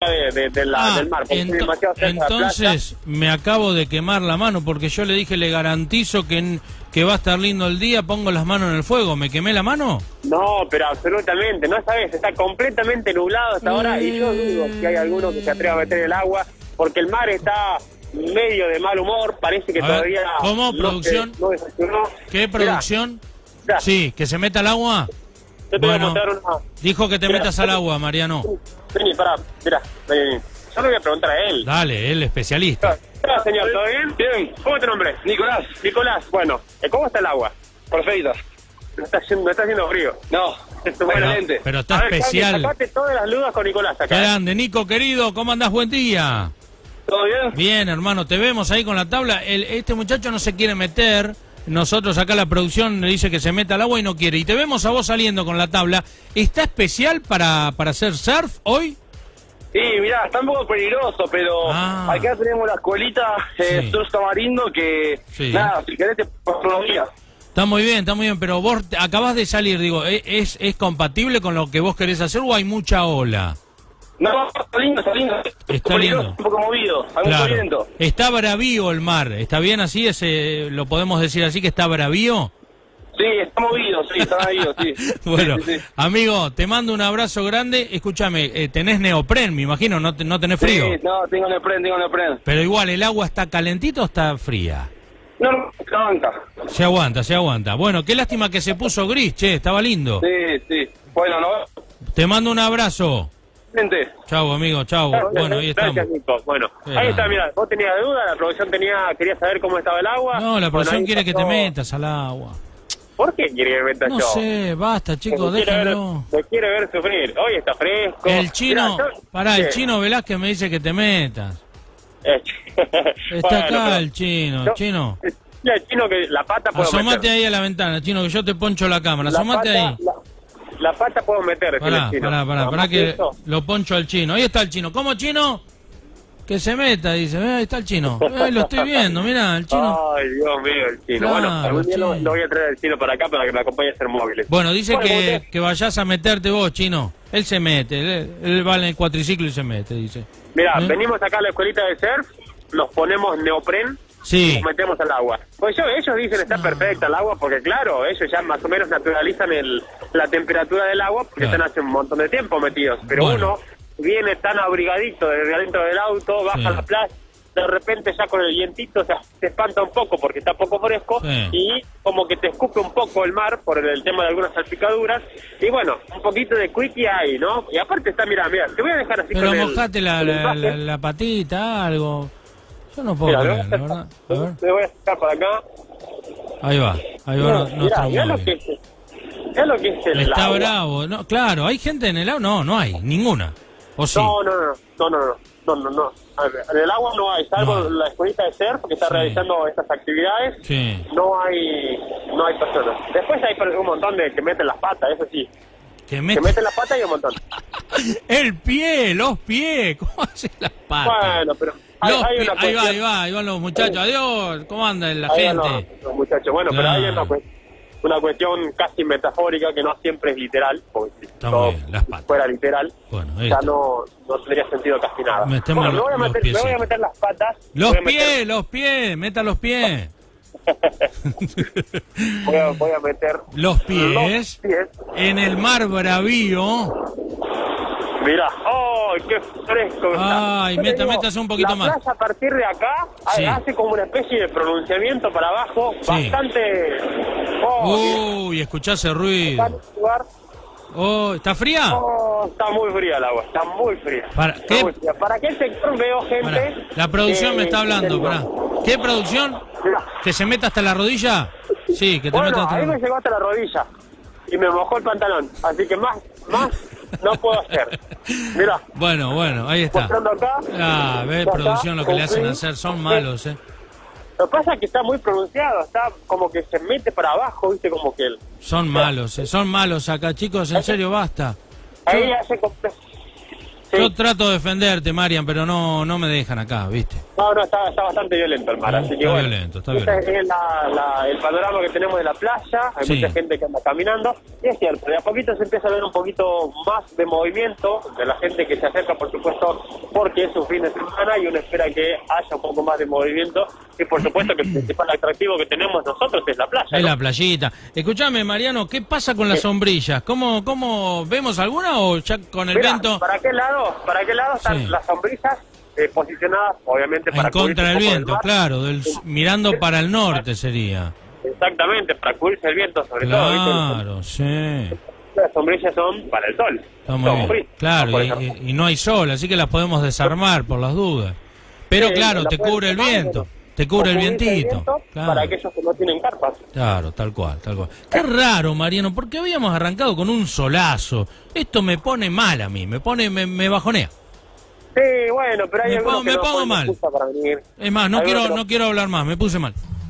del mar. Porque estoy demasiado cerca de la playa. Entonces me acabo de quemar la mano porque yo le dije, le garantizo que va a estar lindo el día, pongo las manos en el fuego. ¿Me quemé la mano? No, pero absolutamente, no sabes, está completamente nublado hasta ahora y yo dudo si hay alguno que se atreva a meter el agua porque el mar está medio de mal humor, parece que todavía... ¿Cómo? ¿Producción? No desayunó. ¿Qué producción? Mirá. Sí, ¿que se meta al agua? Yo te voy a mostrar una... Dijo que te metas al agua, Mariano. Vení, pará, mirá, vení. Yo le voy a preguntar a él. Dale, él especialista. Hola, señor, ¿todo bien? Bien. ¿Cómo es tu nombre? Nicolás. Nicolás, bueno, ¿cómo está el agua? Perfecto. No está haciendo frío. No, excelente. Pero está especial. Sacate todas las ludas con Nicolás acá. Qué grande, Nico, querido, ¿cómo andás? Buen día. ¿Todo bien? Bien, hermano, te vemos ahí con la tabla. Este muchacho no se quiere meter. Nosotros acá la producción le dice que se meta al agua y no quiere. Y te vemos a vos saliendo con la tabla. ¿Está especial para hacer surf hoy? Sí, mirá, está un poco peligroso, pero acá tenemos la escuelita Surf Tamarindo que, nada, si querés te paso unos días. Está muy bien, pero vos acabás de salir, digo, ¿es compatible con lo que vos querés hacer o hay mucha ola? No, está lindo, está lindo. Está lindo. Un poco movido, hay mucho viento. Está bravío el mar, ¿está bien así? ¿Lo podemos decir así que está bravío? Sí, está movido, sí. Bueno, sí. Amigo, te mando un abrazo grande. Escúchame, tenés neopren, me imagino, no tenés frío. Sí, no, tengo neopren. Pero igual, ¿el agua está calentita o está fría? No, se aguanta. Se aguanta. Bueno, qué lástima que se puso gris, che, estaba lindo. Sí. Bueno, no. Te mando un abrazo. Gente. Chau, amigo, chau. Bueno, ahí estamos. Gracias, Nico. Bueno, ahí está, mira, vos tenías duda, la producción quería saber cómo estaba el agua. No, la producción quiere que te metas. metas al agua. ¿Por qué quiere que me meta yo? No sé, basta, chicos, déjenlo. Me quiere ver sufrir. Hoy está fresco. El chino, Mirá, el chino Velázquez me dice que te metas. Está bueno, acá el chino, chino. El chino que la pata puedo Asomate meter. ahí a la ventana, chino, que yo te poncho la cámara. Asomate ahí. La pata puedo meter. Pará, que lo poncho al chino. Ahí está el chino. ¿Cómo, chino? Que se meta, dice. Ahí está el chino. Lo estoy viendo, mirá, el chino. Ay, Dios mío, el chino. Claro, bueno, algún día chino. lo voy a traer al chino para acá para que me acompañe a hacer móviles. Bueno, dice Bueno, que vayas a meterte vos, chino. Él se mete, él va en el cuatriciclo y se mete, dice. Mirá, venimos acá a la escuelita de surf, nos ponemos neopren y nos metemos al agua. Pues ellos dicen está perfecta el agua porque claro, ellos ya más o menos naturalizan la temperatura del agua porque están hace un montón de tiempo metidos. Pero uno viene tan abrigadito desde adentro del auto, baja a la playa, de repente ya con el vientito se espanta un poco porque está poco fresco y como que te escupe un poco el mar por el tema de algunas salpicaduras y bueno, un poquito de quickie hay, ¿no? Y aparte está, mira, te voy a dejar así. Pero con mojate la patita, algo. Yo no puedo creer, la verdad. A ver. Te voy a sacar para acá. Ahí va nuestro mirá lo móvil. que es el Está agua. bravo, no, claro, ¿hay gente en el agua? No hay, ninguna. ¿O sí? No. A ver, en el agua no hay, salvo la escuelita de surf que está realizando estas actividades. Sí. No hay personas. Después hay un montón de que meten las patas, eso sí. Que meten las patas y un montón. Los pies, ¿cómo hacen las patas? Bueno, pero ahí van los muchachos. Adiós, ¿cómo anda la gente? Los muchachos, bueno, pero hay una cuestión casi metafórica que no siempre es literal, porque si todo fuera literal, ya no tendría sentido casi nada. Me voy a meter las patas. Los pies, meta los pies. voy a meter los pies en el mar bravío. Mirá, ¡oh, qué fresco! Ay, métase un poquito más. La playa a partir de acá hace como una especie de pronunciamiento para abajo, bastante... Uy, escuchá ese ruido. ¿Está fría? Está muy fría el agua, está muy fría. ¿Para qué sector veo gente? La producción me está hablando, ¿Qué producción? ¿Que se meta hasta la rodilla? Sí, que te meta hasta ahí me llegó hasta la rodilla y me mojó el pantalón, así que más no puedo hacer. Mirá. Bueno, ahí está. Ves, producción, lo que le hacen hacer, son malos, Lo que pasa es que está muy pronunciado, está como que se mete para abajo, viste, como que son malos acá, chicos, en serio, basta. Ahí hace Yo trato de defenderte, Marian, pero no me dejan acá, ¿viste? No, está bastante violento el mar, así que está bueno. Violento. Ese es el panorama que tenemos de la playa, hay mucha gente que anda caminando, y es cierto, de a poquito se empieza a ver un poquito más de movimiento de la gente que se acerca, por supuesto, porque es un fin de semana y uno espera que haya un poco más de movimiento, y por supuesto que el principal atractivo que tenemos nosotros es la playa. Es la playita. Escuchame, Mariano, ¿qué pasa con las sombrillas? ¿Cómo vemos alguna o ya con el viento? ¿Para qué lado están las sombrillas? Posicionadas, obviamente, para en contra del viento, claro, mirando para el norte sería. Exactamente, para cubrirse el viento, sobre todo. Claro, sí. Las sombrillas son para el sol. Está muy bien. Claro, y no hay sol, así que las podemos desarmar por las dudas. Pero claro, te cubre el viento. Te cubre el vientito. Claro. Para aquellos que no tienen carpas. Claro, tal cual. Qué raro, Mariano, porque habíamos arrancado con un solazo. Esto me pone mal a mí, me bajonea. Sí, bueno, pero hay algunos que me pongo mal. Para venir. Es más, no quiero hablar más, me puse mal.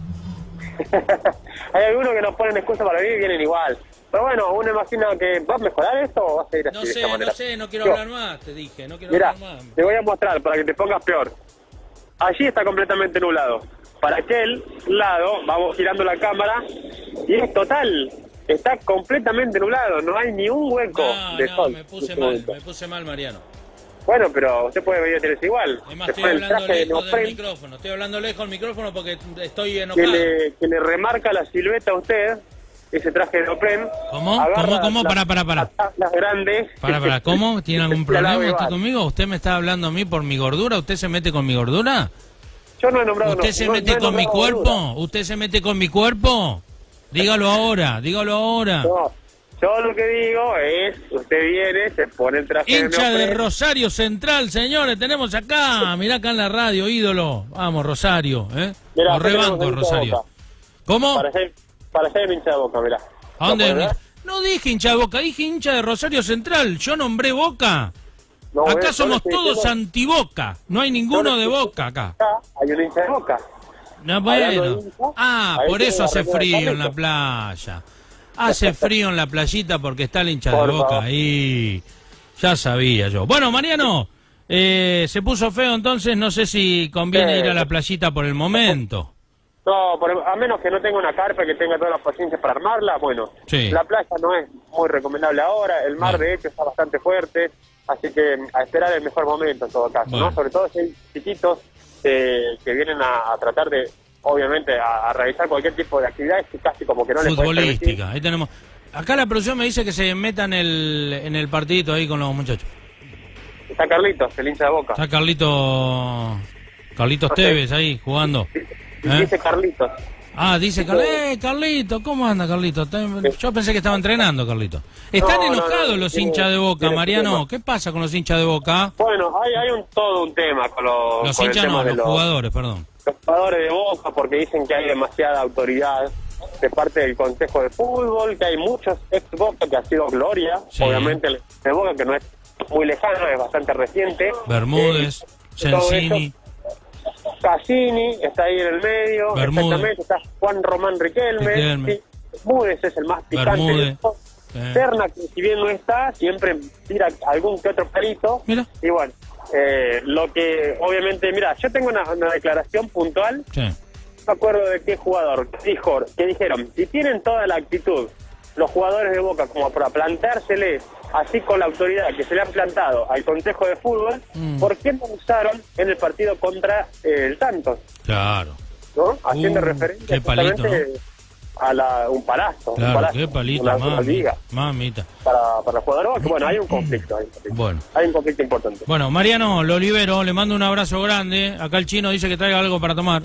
Hay algunos que nos ponen excusa para venir y vienen igual. Pero bueno, uno imagina que ¿vas a mejorar esto o vas a ir así de esta manera? No quiero hablar más, te dije, no quiero hablar más. Te voy a mostrar para que te pongas peor. Allí está completamente nublado. Para aquel lado, vamos girando la cámara y es total. Está completamente nublado, no hay ni un hueco de sol. Me puse mal, Mariano. Bueno, pero usted puede venir a hacerse igual. Además, estoy hablando lejos del micrófono. Estoy hablando lejos del micrófono porque estoy enojado. Que le remarca la silueta a usted, ese traje de neopren. ¿Cómo? Para. Las grandes. Para. ¿Cómo? ¿Tiene algún problema usted conmigo? ¿Usted me está hablando a mí por mi gordura? ¿Usted se mete con mi gordura? Yo no he nombrado... ¿Usted se mete con mi cuerpo? Gordura. ¿Usted se mete con mi cuerpo? Dígalo ahora. No. Yo lo que digo es, usted viene, se pone el traje hincha de Rosario Central, señores, tenemos acá, mirá acá en la radio, ídolo. Vamos, Rosario, Mirá, rebanco, Rosario. ¿Cómo? Para ser hincha de Boca, mirá. ¿A dónde? No dije hincha de Boca, dije hincha de Rosario Central. Yo nombré Boca. No, acá somos todos anti-Boca, no hay ninguno de Boca acá. Hay un hincha de Boca. No, bueno. Por eso hace frío en la playa. Hace frío en la playita porque está el hincha de Boca ahí. Ya sabía yo. Bueno, Mariano, se puso feo entonces, no sé si conviene ir a la playita por el momento. No, a menos que no tenga una carpa que tenga toda la paciencia para armarla, bueno. Sí. La playa no es muy recomendable ahora, el mar de hecho está bastante fuerte, así que a esperar el mejor momento en todo caso, ¿no? Sobre todo si hay chiquitos que vienen a tratar de... obviamente a realizar cualquier tipo de actividades que casi como que no les puede permitir. Futbolística, ahí tenemos. Acá la producción me dice que se metan en el partidito ahí con los muchachos. Está Carlitos, el hincha de Boca. Está Carlitos Tevez ahí jugando. Dice Carlitos. Dice Carlitos, ¿cómo anda Carlitos? Yo pensé que estaba entrenando, Carlitos. Están enojados los hinchas de Boca, Mariano. ¿Qué pasa con los hinchas de Boca? Bueno, hay todo un tema con los hinchas, los jugadores, perdón. Los jugadores de Boca, porque dicen que hay demasiada autoridad de parte del Consejo de Fútbol, que hay muchos ex Boca que ha sido gloria, obviamente el de Boca que no es muy lejano, es bastante reciente. Bermúdez, Sensini, Cassini está ahí en el medio, exactamente, está Juan Román Riquelme. Sí, Bermúdez es el más picante. Serna, que si bien no está, siempre tira algún que otro perito. Mira. Y bueno, lo que obviamente, mira, yo tengo una declaración puntual. Sí. No me acuerdo de qué jugador que dijeron, si tienen toda la actitud los jugadores de Boca como para plantárseles así con la autoridad que se le han plantado al Consejo de Fútbol, ¿por qué no usaron en el partido contra el Santos? Claro. ¿No? Haciendo referencia justamente a un palazo. Claro, un palazo, qué palito, mamita. Para el jugador, que bueno, hay un conflicto. Hay un conflicto importante. Bueno, Mariano, lo libero, le mando un abrazo grande. Acá el chino dice que traiga algo para tomar.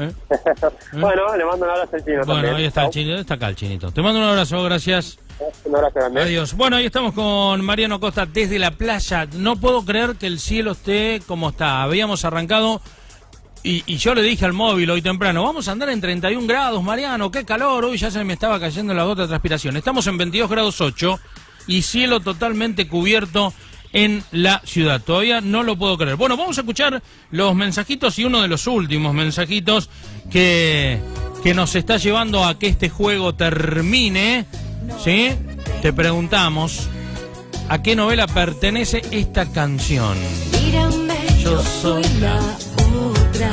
Bueno, le mando un abrazo al chino también. Bueno, ahí está el chino, está acá el chinito. Te mando un abrazo, gracias. Un abrazo grande. Adiós. Bueno, ahí estamos con Mariano Costa desde la playa. No puedo creer que el cielo esté como está. Habíamos arrancado y yo le dije al móvil hoy temprano, vamos a andar en 31 grados, Mariano, qué calor. Hoy ya se me estaba cayendo la gota de transpiración. Estamos en 22 grados 8 y cielo totalmente cubierto en la ciudad. Todavía no lo puedo creer. Bueno, vamos a escuchar los mensajitos y uno de los últimos mensajitos que nos está llevando a que este juego termine. ¿Sí? Te preguntamos, ¿A qué novela pertenece esta canción? Mírame, yo soy la otra.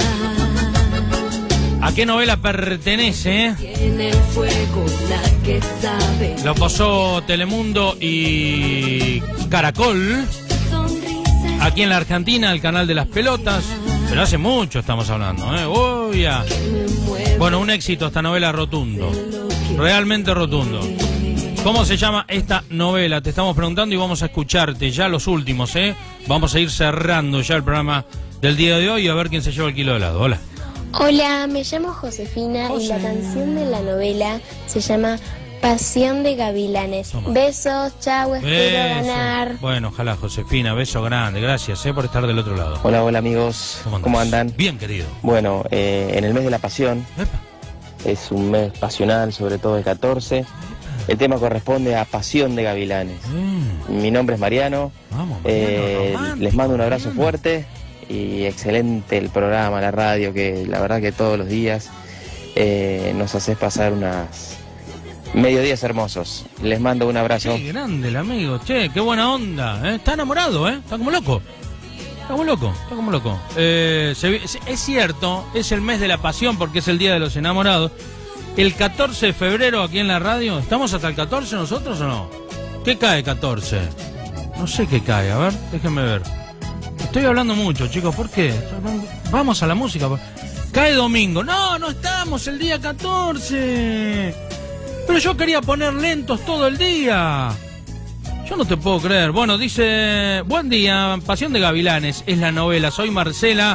¿A qué novela pertenece? Tiene el fuego, la que sabe. Lo pasó Telemundo y Caracol. Aquí en la Argentina, el canal de las pelotas. Pero hace mucho estamos hablando, ¿eh? Oh, ya. Bueno, un éxito esta novela rotundo. Realmente rotundo. ¿Cómo se llama esta novela? Te estamos preguntando y vamos a escucharte ya los últimos, ¿eh? Vamos a ir cerrando ya el programa del día de hoy y a ver quién se lleva el kilo de helado. Hola. Hola, me llamo Josefina y la canción de la novela se llama Pasión de Gavilanes. Toma. Besos, chau, espero ganar. Bueno, ojalá, Josefina, beso grande. Gracias por estar del otro lado. Hola amigos, ¿cómo andan? Bien, querido. Bueno, en el mes de la pasión, es un mes pasional, sobre todo el 14. El tema corresponde a Pasión de Gavilanes. Mi nombre es Mariano. Vamos, Mariano, les mando un abrazo fuerte y excelente el programa, la radio, que la verdad que todos los días nos haces pasar unas mediodías hermosos. Les mando un abrazo. Qué grande el amigo, che, qué buena onda. Está enamorado, está como loco. Está como loco. Es cierto, es el mes de la pasión porque es el día de los enamorados. El 14 de febrero aquí en la radio, ¿estamos hasta el 14 nosotros o no? ¿Qué cae 14? No sé qué cae, a ver, déjenme ver. Estoy hablando mucho, chicos, ¿por qué? Vamos a la música. Cae domingo. No estamos el día 14. Pero yo quería poner lentos todo el día. Yo no te puedo creer. Bueno, dice, buen día, Pasión de Gavilanes, es la novela. Soy Marcela.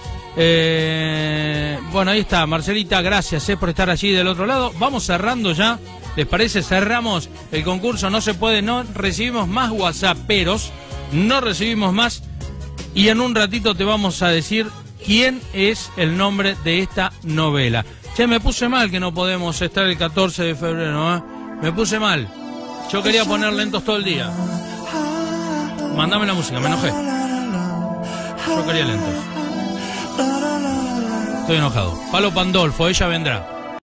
Bueno, ahí está, Marcelita, gracias por estar allí del otro lado. Vamos cerrando ya, ¿les parece? Cerramos el concurso, no se puede, no recibimos más whatsapperos, no recibimos más. Y en un ratito te vamos a decir quién es el nombre de esta novela. Che, me puse mal que no podemos estar el 14 de febrero, ¿eh? Me puse mal. Yo quería poner lentos todo el día. Mándame la música, me enojé. Yo quería lentos. Estoy enojado. Palo Pandolfo, ella vendrá.